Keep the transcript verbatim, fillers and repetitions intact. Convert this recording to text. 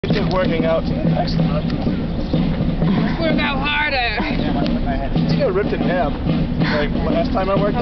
It's just working out. Excellent. Work out harder. I think I ripped in half. Like last time I worked.